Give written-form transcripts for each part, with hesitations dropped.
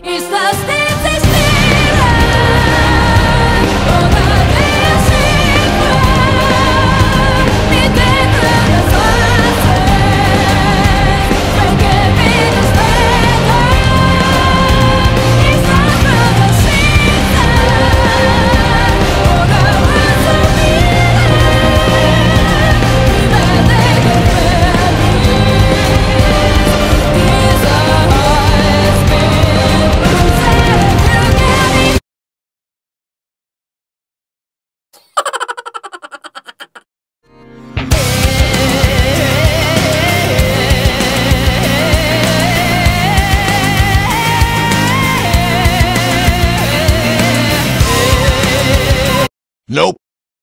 Estás desesperada, toda vez siempre me degradas porque me desperta. Estás agradecida, toda vez y me deja feliz. These eyes been together. Nope.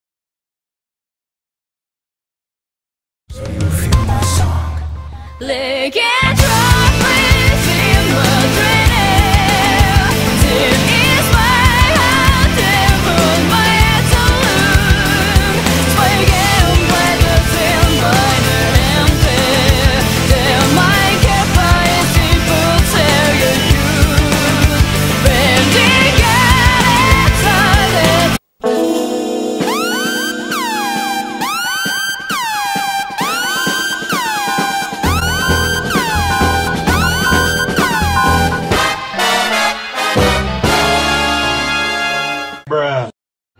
Like a drop in my dream. This is my heart, put my head to lose. Swinging pleasures in my empty. There might get by a simple tell you. Bending at silence. Bruh.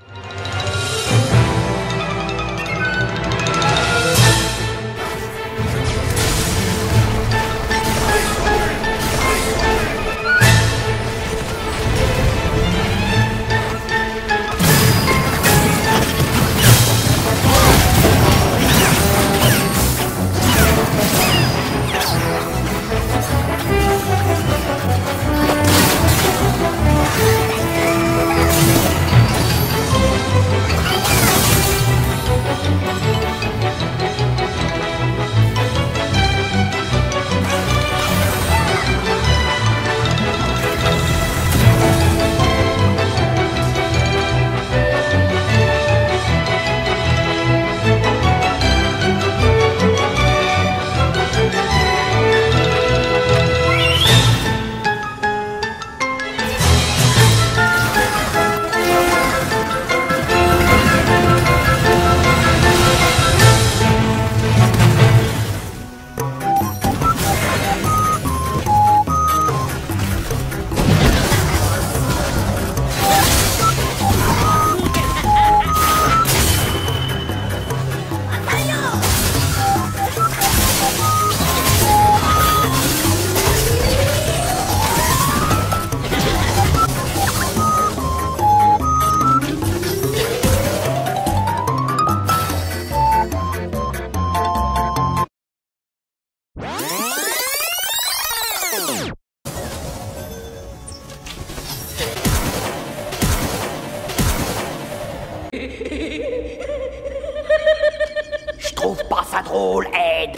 Je trouve pas ça drôle, Ed.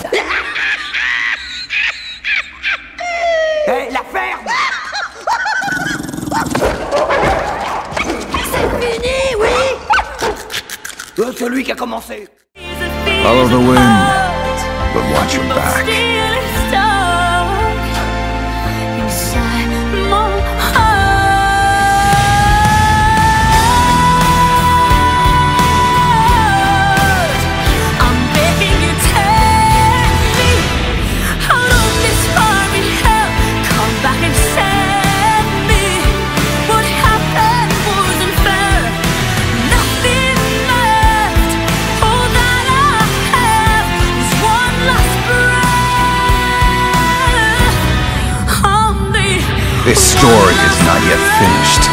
Hé, la ferme. C'est fini, oui. Celui qui a commencé. Follow the wind, but watch your back. This story is not yet finished.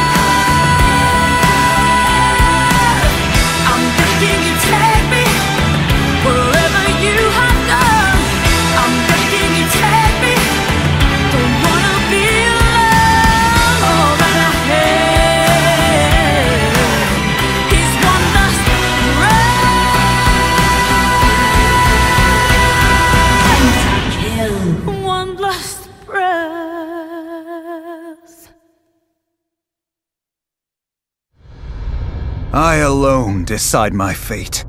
I'm begging you, take me wherever you have gone. I'm begging you, take me. Don't wanna be alone. All that I have is one last breath. One last breath. I alone decide my fate.